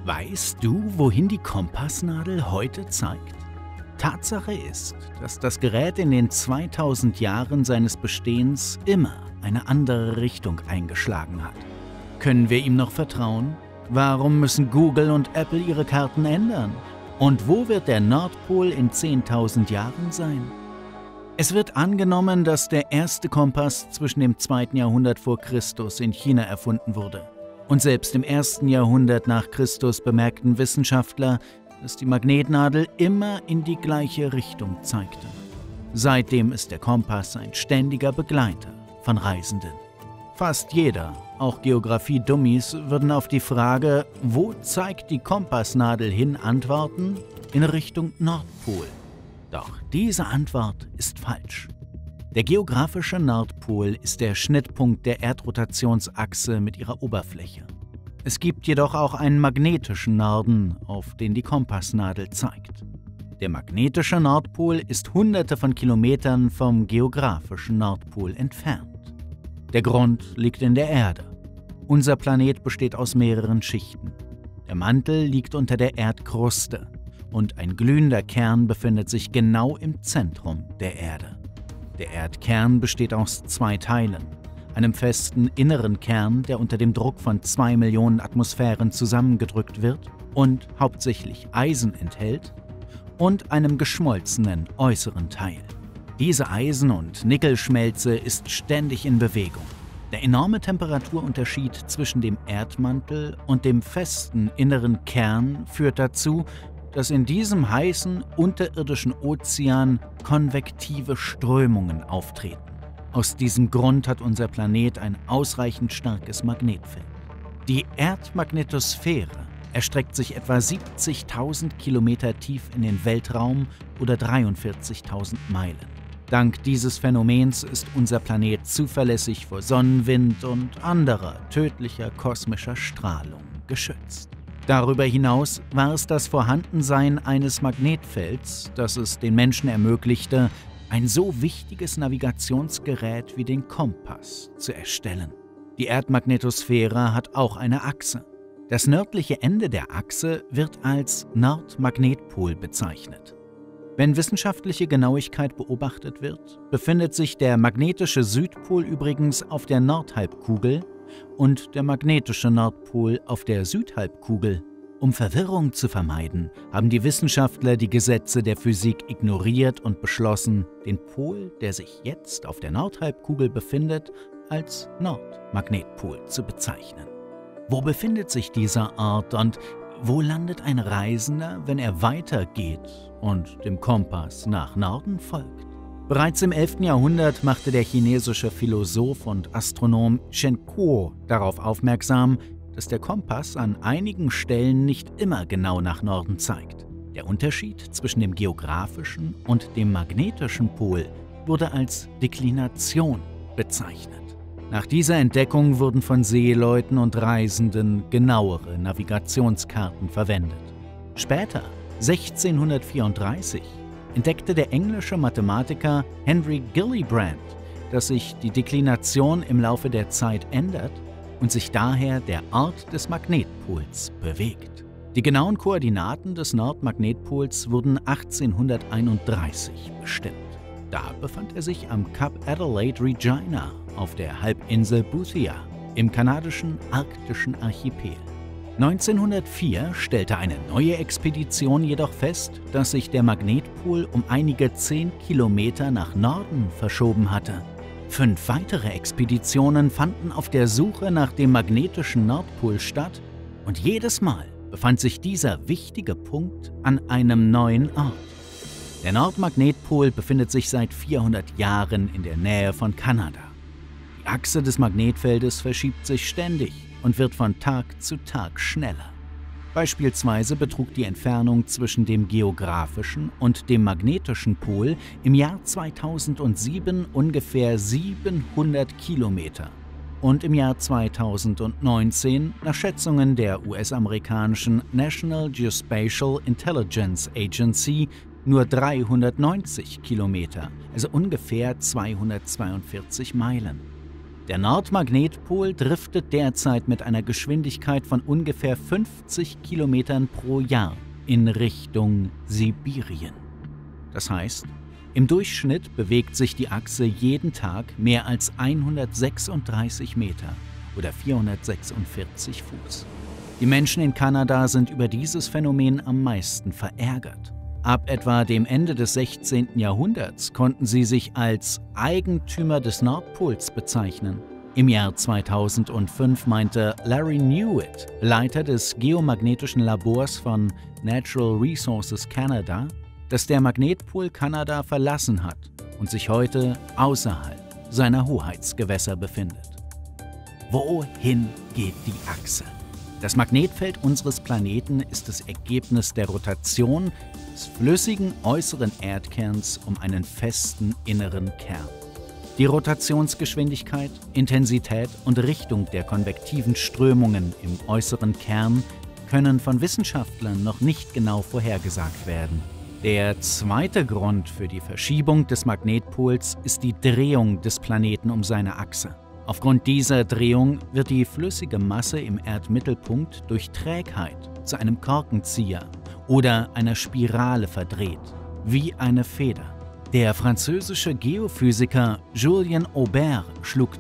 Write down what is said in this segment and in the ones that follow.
Weißt du, wohin die Kompassnadel heute zeigt? Tatsache ist, dass das Gerät in den 2000 Jahren seines Bestehens immer eine andere Richtung eingeschlagen hat. Können wir ihm noch vertrauen? Warum müssen Google und Apple ihre Karten ändern? Und wo wird der Nordpol in 10.000 Jahren sein? Es wird angenommen, dass der erste Kompass zwischen dem 2. Jahrhundert vor Christus in China erfunden wurde. Und selbst im 1. Jahrhundert nach Christus bemerkten Wissenschaftler, dass die Magnetnadel immer in die gleiche Richtung zeigte. Seitdem ist der Kompass ein ständiger Begleiter von Reisenden. Fast jeder, auch Geografie-Dummies, würden auf die Frage, wo zeigt die Kompassnadel hin, antworten, in Richtung Nordpol. Doch diese Antwort ist falsch. Der geografische Nordpol ist der Schnittpunkt der Erdrotationsachse mit ihrer Oberfläche. Es gibt jedoch auch einen magnetischen Norden, auf den die Kompassnadel zeigt. Der magnetische Nordpol ist Hunderte von Kilometern vom geografischen Nordpol entfernt. Der Grund liegt in der Erde. Unser Planet besteht aus mehreren Schichten. Der Mantel liegt unter der Erdkruste und ein glühender Kern befindet sich genau im Zentrum der Erde. Der Erdkern besteht aus 2 Teilen, einem festen inneren Kern, der unter dem Druck von 2 Millionen Atmosphären zusammengedrückt wird und hauptsächlich Eisen enthält, und einem geschmolzenen äußeren Teil. Diese Eisen- und Nickelschmelze ist ständig in Bewegung. Der enorme Temperaturunterschied zwischen dem Erdmantel und dem festen inneren Kern führt dazu, dass in diesem heißen, unterirdischen Ozean konvektive Strömungen auftreten. Aus diesem Grund hat unser Planet ein ausreichend starkes Magnetfeld. Die Erdmagnetosphäre erstreckt sich etwa 70.000 Kilometer tief in den Weltraum oder 43.000 Meilen. Dank dieses Phänomens ist unser Planet zuverlässig vor Sonnenwind und anderer tödlicher kosmischer Strahlung geschützt. Darüber hinaus war es das Vorhandensein eines Magnetfelds, das es den Menschen ermöglichte, ein so wichtiges Navigationsgerät wie den Kompass zu erstellen. Die Erdmagnetosphäre hat auch eine Achse. Das nördliche Ende der Achse wird als Nordmagnetpol bezeichnet. Wenn wissenschaftliche Genauigkeit beobachtet wird, befindet sich der magnetische Südpol übrigens auf der Nordhalbkugel und der magnetische Nordpol auf der Südhalbkugel. Um Verwirrung zu vermeiden, haben die Wissenschaftler die Gesetze der Physik ignoriert und beschlossen, den Pol, der sich jetzt auf der Nordhalbkugel befindet, als Nordmagnetpol zu bezeichnen. Wo befindet sich dieser Ort und wo landet ein Reisender, wenn er weitergeht und dem Kompass nach Norden folgt? Bereits im 11. Jahrhundert machte der chinesische Philosoph und Astronom Chen Kuo darauf aufmerksam, dass der Kompass an einigen Stellen nicht immer genau nach Norden zeigt. Der Unterschied zwischen dem geografischen und dem magnetischen Pol wurde als Deklination bezeichnet. Nach dieser Entdeckung wurden von Seeleuten und Reisenden genauere Navigationskarten verwendet. Später, 1634, entdeckte der englische Mathematiker Henry Gillibrand, dass sich die Deklination im Laufe der Zeit ändert und sich daher der Ort des Magnetpols bewegt. Die genauen Koordinaten des Nordmagnetpols wurden 1831 bestimmt. Da befand er sich am Kap Adelaide Regina auf der Halbinsel Boothia im kanadischen arktischen Archipel. 1904 stellte eine neue Expedition jedoch fest, dass sich der Magnetpol um einige 10 Kilometer nach Norden verschoben hatte. 5 weitere Expeditionen fanden auf der Suche nach dem magnetischen Nordpol statt und jedes Mal befand sich dieser wichtige Punkt an einem neuen Ort. Der Nordmagnetpol befindet sich seit 400 Jahren in der Nähe von Kanada. Die Achse des Magnetfeldes verschiebt sich ständig und wird von Tag zu Tag schneller. Beispielsweise betrug die Entfernung zwischen dem geografischen und dem magnetischen Pol im Jahr 2007 ungefähr 700 Kilometer und im Jahr 2019 nach Schätzungen der US-amerikanischen National Geospatial Intelligence Agency nur 390 Kilometer, also ungefähr 242 Meilen. Der Nordmagnetpol driftet derzeit mit einer Geschwindigkeit von ungefähr 50 Kilometern pro Jahr in Richtung Sibirien. Das heißt, im Durchschnitt bewegt sich die Achse jeden Tag mehr als 136 Meter oder 446 Fuß. Die Menschen in Kanada sind über dieses Phänomen am meisten verärgert. Ab etwa dem Ende des 16. Jahrhunderts konnten sie sich als Eigentümer des Nordpols bezeichnen. Im Jahr 2005 meinte Larry Newitt, Leiter des geomagnetischen Labors von Natural Resources Canada, dass der Magnetpol Kanada verlassen hat und sich heute außerhalb seiner Hoheitsgewässer befindet. Wohin geht die Achse? Das Magnetfeld unseres Planeten ist das Ergebnis der Rotation des flüssigen äußeren Erdkerns um einen festen inneren Kern. Die Rotationsgeschwindigkeit, Intensität und Richtung der konvektiven Strömungen im äußeren Kern können von Wissenschaftlern noch nicht genau vorhergesagt werden. Der zweite Grund für die Verschiebung des Magnetpols ist die Drehung des Planeten um seine Achse. Aufgrund dieser Drehung wird die flüssige Masse im Erdmittelpunkt durch Trägheit zu einem Korkenzieher oder einer Spirale verdreht, wie eine Feder. Der französische Geophysiker Julien Aubert schlug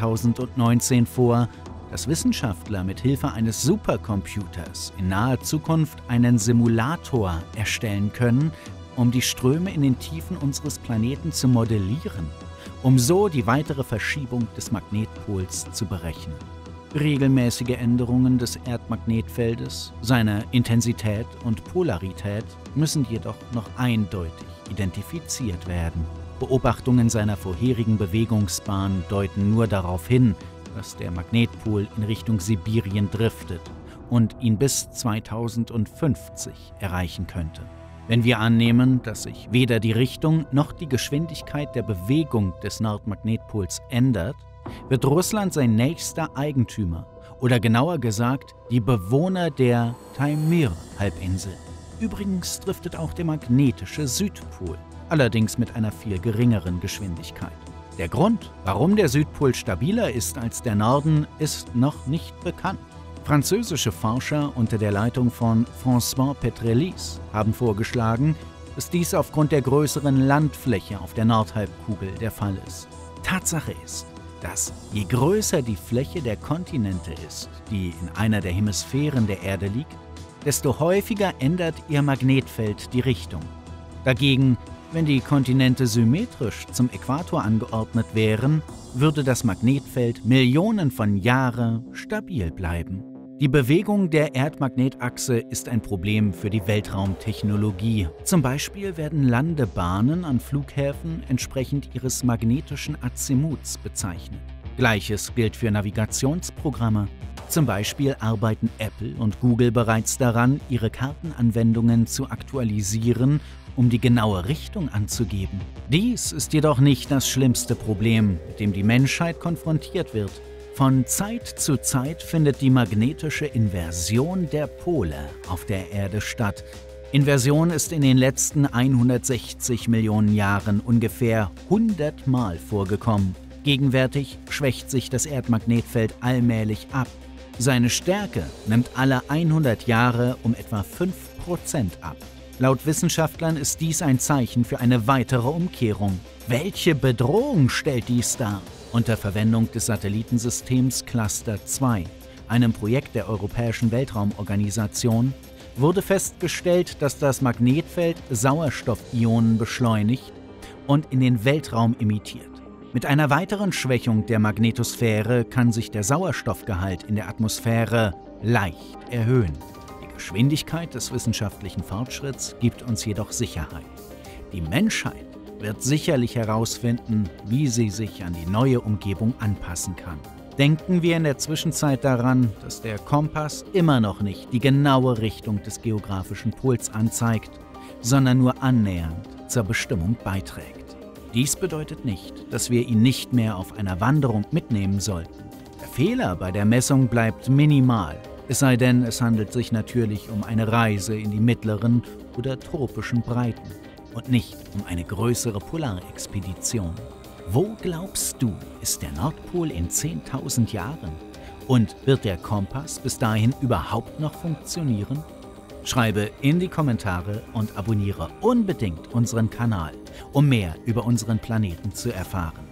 2019 vor, dass Wissenschaftler mit Hilfe eines Supercomputers in naher Zukunft einen Simulator erstellen können, um die Ströme in den Tiefen unseres Planeten zu modellieren, um so die weitere Verschiebung des Magnetpols zu berechnen. Regelmäßige Änderungen des Erdmagnetfeldes, seiner Intensität und Polarität müssen jedoch noch eindeutig identifiziert werden. Beobachtungen seiner vorherigen Bewegungsbahn deuten nur darauf hin, dass der Magnetpol in Richtung Sibirien driftet und ihn bis 2050 erreichen könnte. Wenn wir annehmen, dass sich weder die Richtung noch die Geschwindigkeit der Bewegung des Nordmagnetpols ändert, wird Russland sein nächster Eigentümer oder genauer gesagt die Bewohner der Taimyr-Halbinsel. Übrigens driftet auch der magnetische Südpol, allerdings mit einer viel geringeren Geschwindigkeit. Der Grund, warum der Südpol stabiler ist als der Norden, ist noch nicht bekannt. Französische Forscher unter der Leitung von François Pétrélis haben vorgeschlagen, dass dies aufgrund der größeren Landfläche auf der Nordhalbkugel der Fall ist. Tatsache ist, dass je größer die Fläche der Kontinente ist, die in einer der Hemisphären der Erde liegt, desto häufiger ändert ihr Magnetfeld die Richtung. Dagegen, wenn die Kontinente symmetrisch zum Äquator angeordnet wären, würde das Magnetfeld Millionen von Jahren stabil bleiben. Die Bewegung der Erdmagnetachse ist ein Problem für die Weltraumtechnologie. Zum Beispiel werden Landebahnen an Flughäfen entsprechend ihres magnetischen Azimuts bezeichnet. Gleiches gilt für Navigationsprogramme. Zum Beispiel arbeiten Apple und Google bereits daran, ihre Kartenanwendungen zu aktualisieren, um die genaue Richtung anzugeben. Dies ist jedoch nicht das schlimmste Problem, mit dem die Menschheit konfrontiert wird. Von Zeit zu Zeit findet die magnetische Inversion der Pole auf der Erde statt. Inversion ist in den letzten 160 Millionen Jahren ungefähr 100 Mal vorgekommen. Gegenwärtig schwächt sich das Erdmagnetfeld allmählich ab. Seine Stärke nimmt alle 100 Jahre um etwa 5% ab. Laut Wissenschaftlern ist dies ein Zeichen für eine weitere Umkehrung. Welche Bedrohung stellt dies dar? Unter Verwendung des Satellitensystems Cluster 2, einem Projekt der Europäischen Weltraumorganisation, wurde festgestellt, dass das Magnetfeld Sauerstoffionen beschleunigt und in den Weltraum emittiert. Mit einer weiteren Schwächung der Magnetosphäre kann sich der Sauerstoffgehalt in der Atmosphäre leicht erhöhen. Die Geschwindigkeit des wissenschaftlichen Fortschritts gibt uns jedoch Sicherheit. Die Menschheit wird sicherlich herausfinden, wie sie sich an die neue Umgebung anpassen kann. Denken wir in der Zwischenzeit daran, dass der Kompass immer noch nicht die genaue Richtung des geografischen Pols anzeigt, sondern nur annähernd zur Bestimmung beiträgt. Dies bedeutet nicht, dass wir ihn nicht mehr auf einer Wanderung mitnehmen sollten. Der Fehler bei der Messung bleibt minimal, es sei denn, es handelt sich natürlich um eine Reise in die mittleren oder tropischen Breiten und nicht um eine größere Polarexpedition. Wo glaubst du, ist der Nordpol in 10.000 Jahren? Und wird der Kompass bis dahin überhaupt noch funktionieren? Schreibe in die Kommentare und abonniere unbedingt unseren Kanal, um mehr über unseren Planeten zu erfahren.